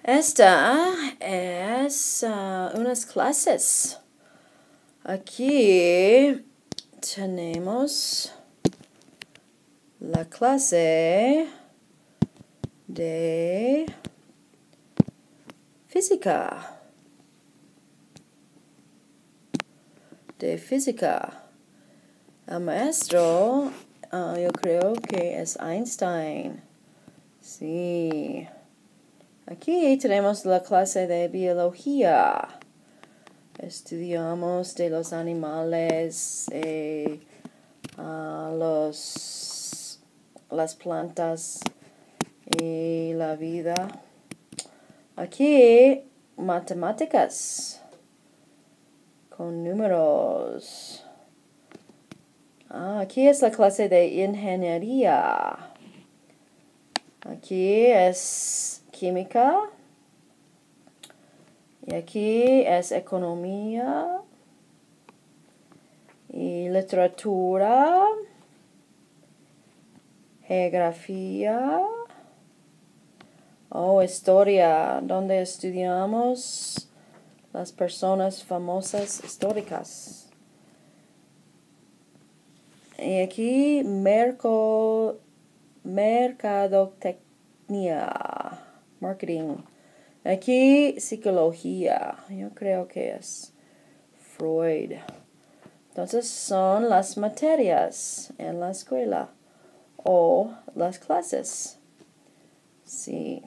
Esta es unas clases. Aquí tenemos la clase de física. El maestro, yo creo que es Einstein. Sí. Aquí tenemos la clase de biología. Estudiamos de los animales, las plantas y la vida. Aquí, matemáticas con números. Aquí es la clase de ingeniería. Aquí es química. Y aquí es economía y literatura, geografía o historia, donde estudiamos las personas famosas históricas. Y aquí mercadotecnia, marketing. Aquí psicología, yo creo que es Freud. Entonces son las materias en la escuela o las clases. Sí.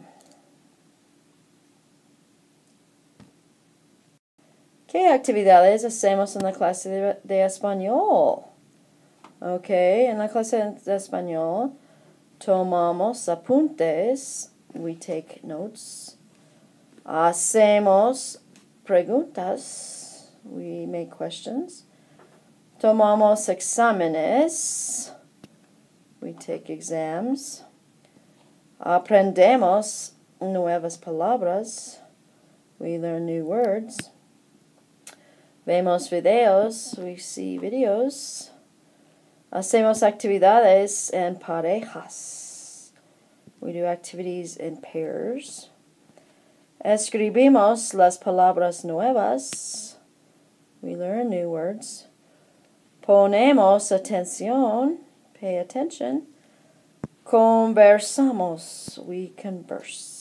¿Qué actividades hacemos en la clase de español? Ok, en la clase de español tomamos apuntes. We take notes. Hacemos preguntas. We make questions. Tomamos exámenes. We take exams. Aprendemos nuevas palabras. We learn new words. Vemos videos. We see videos. Hacemos actividades en parejas. We do activities in pairs. Escribimos las palabras nuevas. We learn new words. Ponemos atención. Pay attention. Conversamos. We converse.